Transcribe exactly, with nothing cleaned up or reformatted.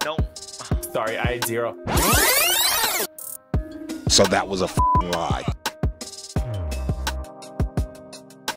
No. Sorry, I had zero. So that was a f***ing lie.